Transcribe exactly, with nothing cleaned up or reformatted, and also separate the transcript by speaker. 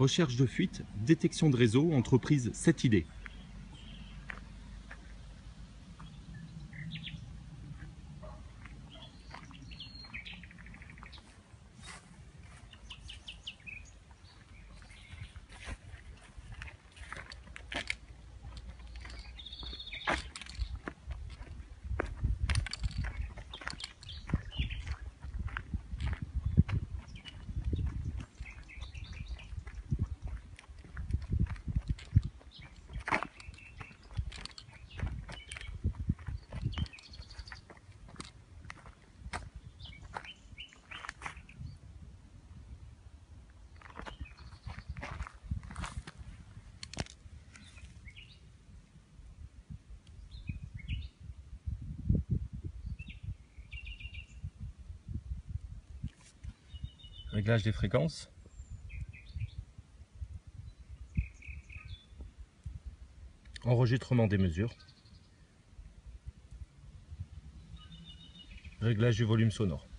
Speaker 1: Recherche de fuite, détection de réseau, entreprise sept idées. Réglage des fréquences. Enregistrement des mesures. Réglage du volume sonore.